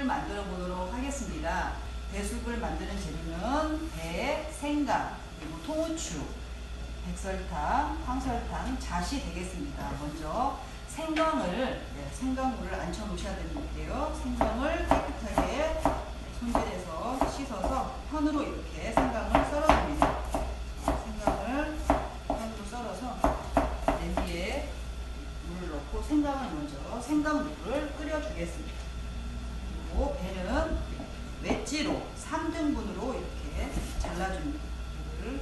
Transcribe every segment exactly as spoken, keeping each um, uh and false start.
만들어 보도록 하겠습니다. 배숙을 만드는 재료는 배, 생강, 그리고 통후추, 백설탕, 황설탕, 잣이 되겠습니다. 먼저 생강을, 네, 생강물을 앉혀 놓으셔야 되는데요. 생강을 깨끗하게 손질해서 씻어서 편으로 이렇게 생강을 썰어줍니다. 생강을 편으로 썰어서 냄비에 물을 넣고 생강을 먼저 생강물을 끓여주겠습니다. 그리고 배는 웨지로 삼 등분으로 이렇게 잘라줍니다. 배를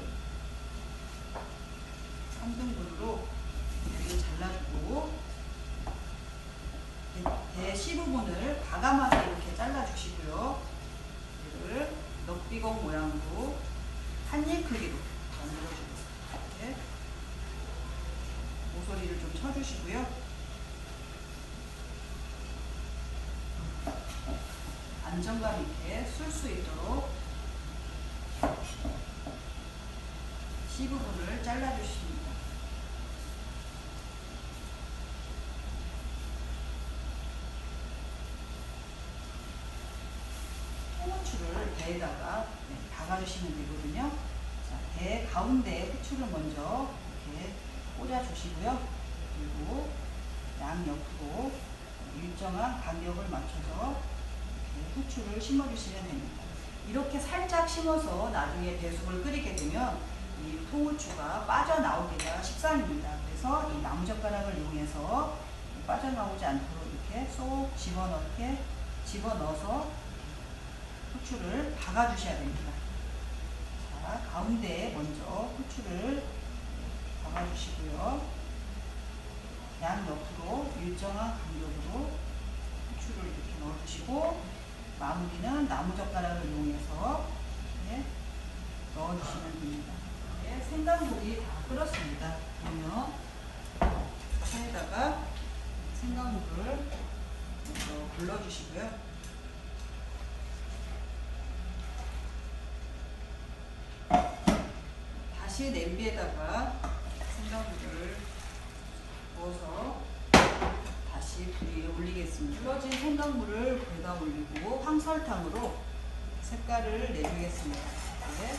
삼 등분으로 배를 잘라주고 배 씨 부분을 과감하게 이렇게 잘라주시고요. 배를 넉비공 모양으로 한입 크기로 만들어주겠습니다. 이렇게 모서리를 좀 쳐주시고요. 안정감 있게 쓸 수 있도록 씨 부분을 잘라주십니다. 통후추를 배에다가 네, 박아주시면 되거든요. 자, 배 가운데 후추를 먼저 이렇게 꽂아주시고요. 그리고 양옆으로 일정한 간격을 맞춰서 후추를 심어주시면 됩니다. 이렇게 살짝 심어서 나중에 배숙을 끓이게 되면 이 통후추가 빠져나오기가 쉽습니다. 그래서 이 나무젓가락을 이용해서 빠져나오지 않도록 이렇게 쏙 집어넣게 집어넣어서 후추를 박아주셔야 됩니다. 자, 가운데에 먼저 후추를 박아주시고요. 양옆으로 일정한 간격으로 후추를 이렇게 넣어주시고 마무리는 나무젓가락을 이용해서 이렇게 넣어주시면 됩니다. 네, 생강물이 다 끓었습니다. 그러면 차에다가 생강물을 불러주시고요. 다시 냄비에다가 생강물을 부어서 다시 불 위에 올리겠습니다. 불어진 생강물을 불에다 올리고 황설탕으로 색깔을 내주겠습니다. 네.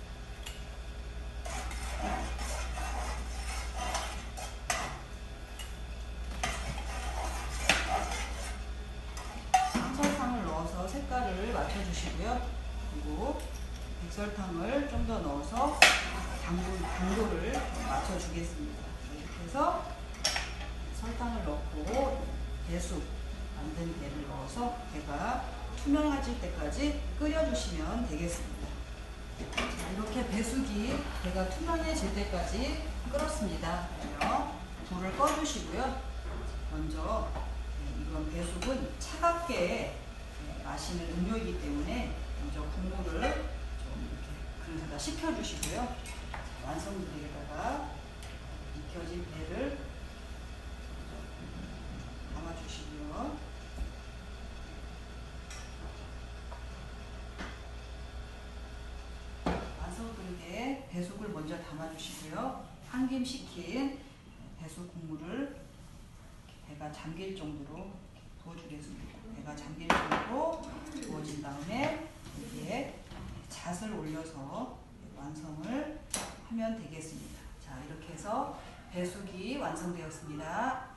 황설탕을 넣어서 색깔을 맞춰주시고요. 그리고 백설탕을 좀 더 넣어서 당도, 당도를 맞춰주겠습니다. 이렇게 해서 설탕을 넣고 배숙 만든 배를 넣어서 배가 투명해질 때까지 끓여주시면 되겠습니다. 자, 이렇게 배숙이 배가 투명해질 때까지 끓었습니다. 그러면 불을 꺼주시고요. 먼저 이건 배숙은 차갑게 마시는 음료이기 때문에 먼저 국물을 좀 이렇게 그릇에다 식혀주시고요. 완성되게다가 익혀진 배를 담아주시고요. 완성된 게 배숙을 먼저 담아주시고요. 한김 식힌 배숙 국물을 배가 잠길 정도로 부어주겠습니다. 배가 잠길 정도로 부어진 다음에 여기에 잣을 올려서 완성을 하면 되겠습니다. 자, 이렇게 해서 배숙이 완성되었습니다.